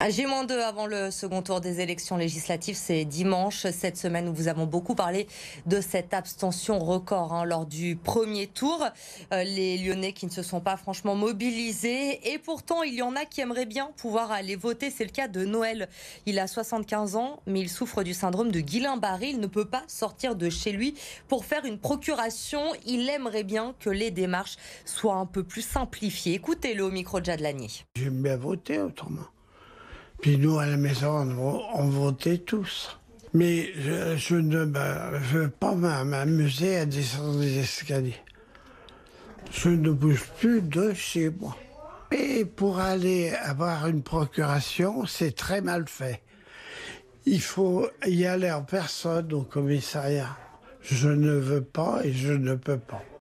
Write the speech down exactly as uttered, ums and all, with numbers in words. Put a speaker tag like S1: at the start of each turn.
S1: À J deux avant le second tour des élections législatives, c'est dimanche. Cette semaine, nous vous avons beaucoup parlé de cette abstention record hein, lors du premier tour. Euh, les Lyonnais qui ne se sont pas franchement mobilisés. Et pourtant, il y en a qui aimeraient bien pouvoir aller voter. C'est le cas de Noël. Il a soixante-quinze ans, mais il souffre du syndrome de Guillain-Barré. Il ne peut pas sortir de chez lui pour faire une procuration. Il aimerait bien que les démarches soient un peu plus simplifiées. Écoutez-le au micro de Jadlanier.
S2: J'aime bien voter autrement. Puis nous, à la maison, on, on votait tous. Mais je, je ne me- je veux pas m'a- m'amuser à descendre les escaliers. Je ne bouge plus de chez moi. Et pour aller avoir une procuration, c'est très mal fait. Il faut y aller en personne au commissariat. Je ne veux pas et je ne peux pas.